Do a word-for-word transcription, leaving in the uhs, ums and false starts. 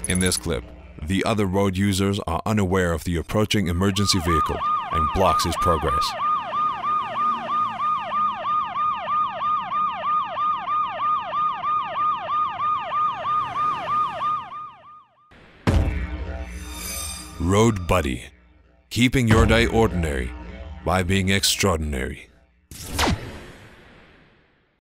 In this clip, the other road users are unaware of the approaching emergency vehicle and blocks his progress. Road Buddy, keeping your day ordinary by being extraordinary.